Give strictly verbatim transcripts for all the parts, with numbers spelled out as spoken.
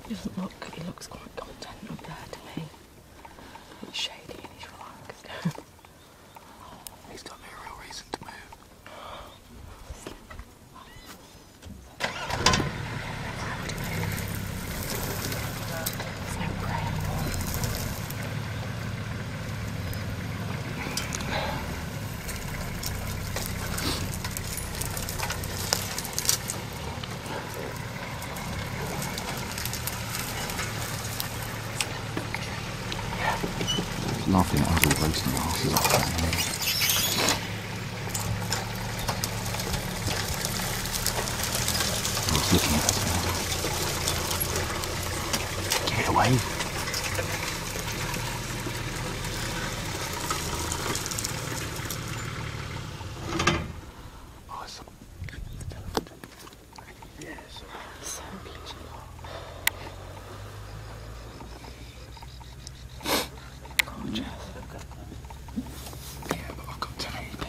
He doesn't look, he looks quite content up there to me. It's shady and he's relaxed. He's got no real reason to move. There's no prey anymore. Laughing at us all roasting our asses off. He's looking at us now. Get away. Oh, it's some... Yes. So beautiful. Gorgeous. Yeah, but I've got to tell you.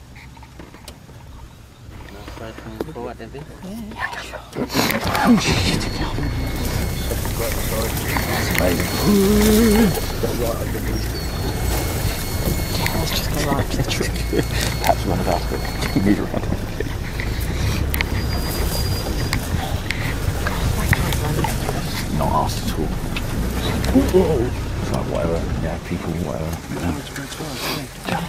Forward a bit. Yeah, go for it. Oh shit! That's amazing. Yeah, let's just go right to the tree. Perhaps run about a bit. Move around. Not asked at all. It's like whatever, yeah, people, whatever. Yeah.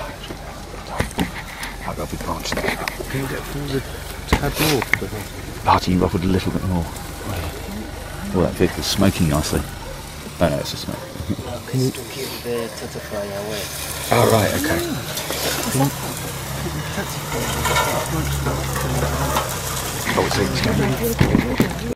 I've got a big branch there. Can you get through the tad more? Party you ruffled a little bit more. Well, that vehicle's smoking nicely. Oh no, it's just smoke. Can you keep the butterfly away? Oh right, okay. Oh, it's